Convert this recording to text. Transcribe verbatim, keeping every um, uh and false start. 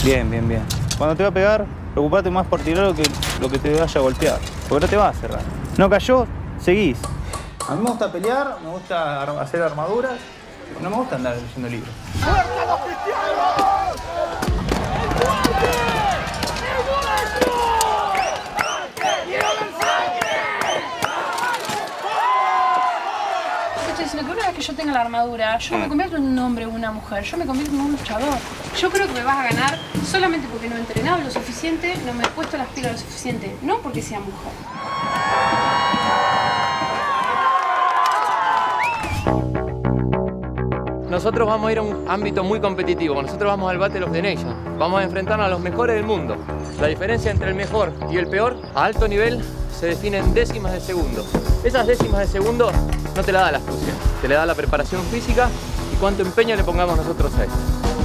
Bien, bien, bien. Cuando te va a pegar, preocupate más por tirar lo que, lo que te vaya a golpear. Porque no te va a cerrar. No cayó, seguís. A mí me gusta pelear, me gusta hacer armaduras. No me gusta andar leyendo libros. ¡Fuerza los cristianos! ¡El guante! ¡El nuestro! ¡Quiero ver sangre! Estoy diciendo que una vez que yo tenga la armadura, yo no me convierto en un hombre o una mujer, yo me convierto en un luchador. Yo creo que me vas a ganar solamente porque no he entrenado lo suficiente, no me he puesto las pilas lo suficiente, no porque sea mujer. Nosotros vamos a ir a un ámbito muy competitivo. Nosotros vamos al Battle of the Nations. Vamos a enfrentarnos a los mejores del mundo. La diferencia entre el mejor y el peor a alto nivel se define en décimas de segundo. Esas décimas de segundo no te la da la astucia, te la da la preparación física y cuánto empeño le pongamos nosotros a eso.